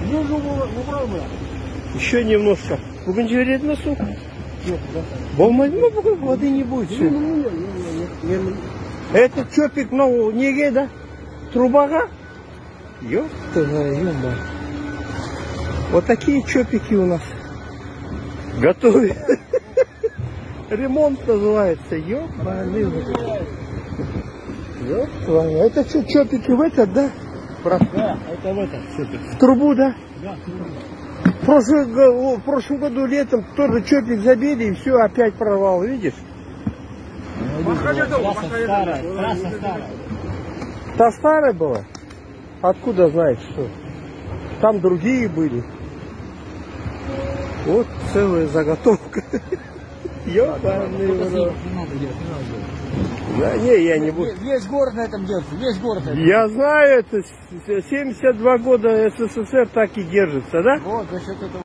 Еще немножко. Бүгін жібереді ме су? Болмайды ма бүгін? Воды не будет. Это чопик, ну, неге, да? Трубага? Ёпта, ёма. Вот такие чопики у нас. Готовят. Ремонт называется. Ёпта. Это что, чопики в этот, да? Да, это в этот. В трубу, да? Да, В прошлом году летом тоже чопик забили и все опять прорвал, видишь? трасса старая. Та старая была? Откуда знаешь, что? Там другие были. Вот целая заготовка. Ёбаный в рот. Да, не, я не буду. Весь город на этом держится, весь город. Я знаю, это 72 года СССР так и держится, да? Вот, за счет этого.